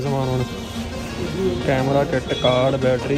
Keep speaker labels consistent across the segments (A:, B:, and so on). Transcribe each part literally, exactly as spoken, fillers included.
A: है समान हुण camera kit card battery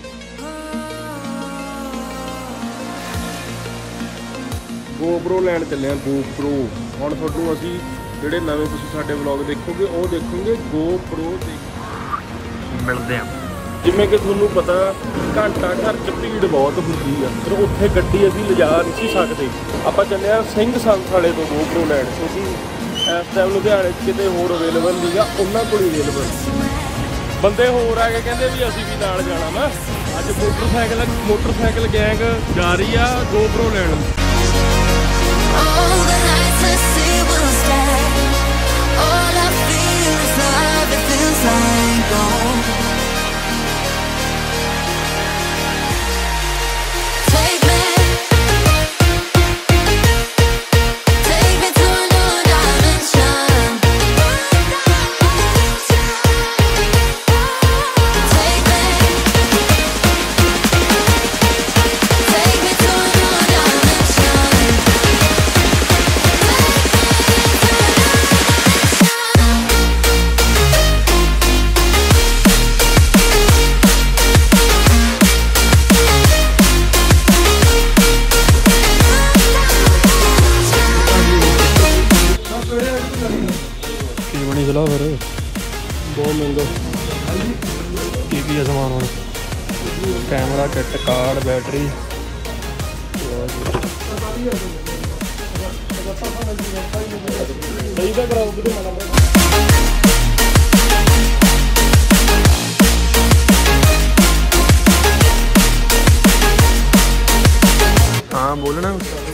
B: GoPro लैन चले GoPro हुण तुहानूं असीं जिहड़े नवें तुसीं साडे व्लॉग देखोगे वो देखोगे GoPro ते
A: मिलते हैं।
B: जिवें कि तुहानूं पता घंटा घर च भीड़ बहुत हुंदी आ पर उत्थे गड्डी असीं लिजा नहीं सी सकदे आपां चले आ सिंह संस वाले तो GoPro लैन क्योंकि इस टाइम लुधियाने किते होर अवेलेबल नहीं गा उन्हां कोल अवेलेबल बंदे होर आ के कहंदे भी असीं भी नाल जाना वा अज मोटरसाइकिल मोटरसाइकिल गैंग जा रही आ GoPro लैन
A: चला फिर
B: बहुत महंगा
A: की की है समान हुण कैमरा किट कार्ड बैटरी
B: सही का कराओ
A: हाँ बोलना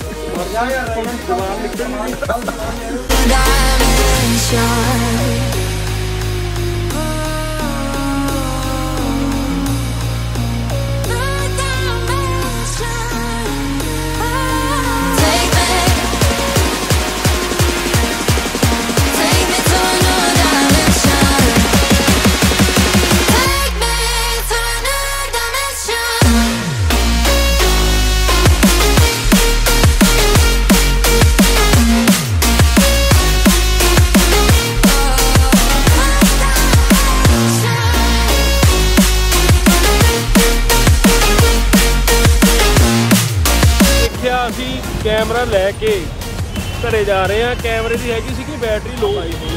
B: कैमरा लैके घरे जा रहे हैं कैमरे की हैगी सी कि बैटरी लो आई हुई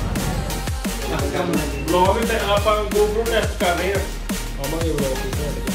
B: ब्लॉग आप GoPro टेस्ट कर रहे हैं आवांगे ब्लॉग